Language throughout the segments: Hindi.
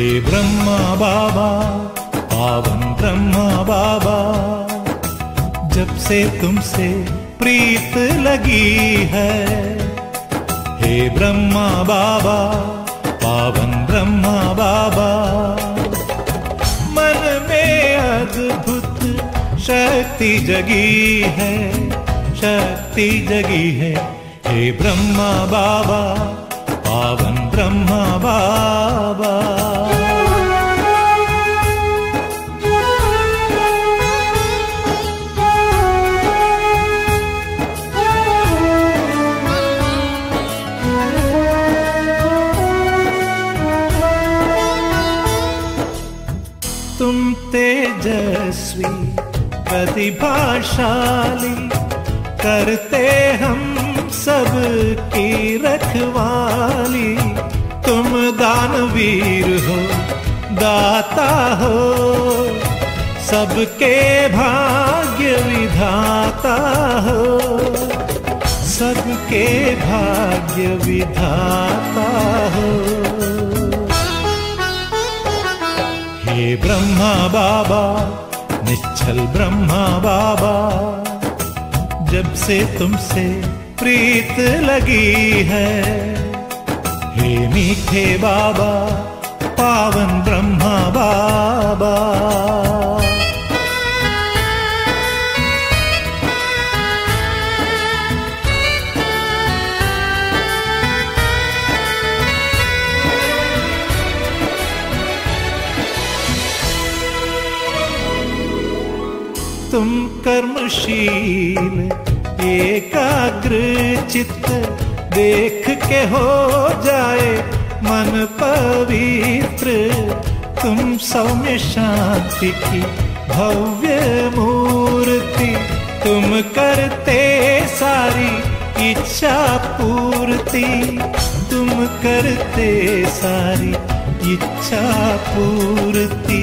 ब्रह्मा बाबा, पावन ब्रह्मा बाबा, जब से तुमसे प्रीत लगी है। हे ब्रह्मा बाबा, पावन ब्रह्मा बाबा, मन में अद्भुत शक्ति जगी है, शक्ति जगी है। हे ब्रह्मा बाबा, पावन ब्रह्मा बाबा। तुम तेजस्वी प्रतिभाशाली, करते हम सब की रखवाली। तुम दानवीर हो, दाता हो, सबके भाग्य विधाता हो, सबके भाग्य विधाता हो। हे ब्रह्मा बाबा, निश्चल ब्रह्मा बाबा, जब से तुमसे प्रीत लगी है। हे मीठे बाबा, पावन ब्रह्मा बाबा। तुम कर्मशील एकाग्र चित्त, देख के हो जाए मन पवित्र। तुम सौम्य शांति की भव्य मूर्ति, तुम करते सारी इच्छा पूर्ति, तुम करते सारी इच्छा पूर्ति।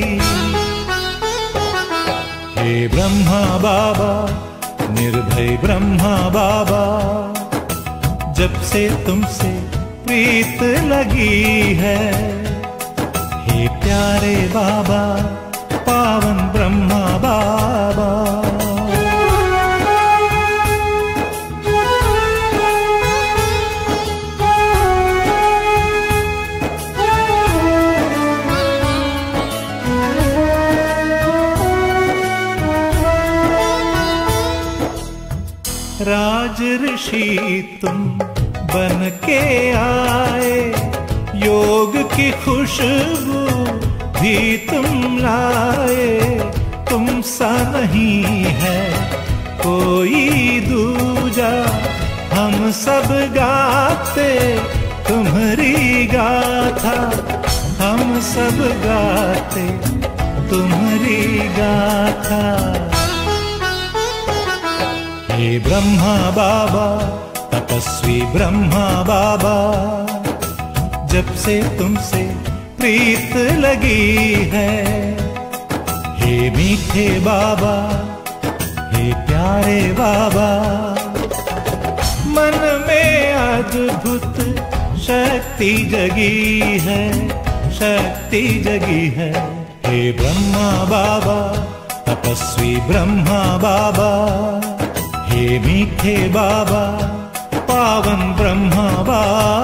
हे ब्रह्मा बाबा, निर्भय ब्रह्मा बाबा, जब से तुमसे प्रीत लगी है। हे प्यारे बाबा, पावन ब्रह्मा बाबा। राज ऋषि तुम बन के आए, योग की खुशबू भी तुम लाए। तुम सा नहीं है कोई दूजा, हम सब गाते तुम्हारी गाथा, हम सब गाते तुम्हारी गाथा। हे ब्रह्मा बाबा, तपस्वी ब्रह्मा बाबा, जब से तुमसे प्रीत लगी है। हे मीठे बाबा, हे प्यारे बाबा, मन में अद्भुत शक्ति जगी है, शक्ति जगी है। हे ब्रह्मा बाबा, तपस्वी ब्रह्मा बाबा, हे मीठे बाबा, पावन ब्रह्मा बाबा।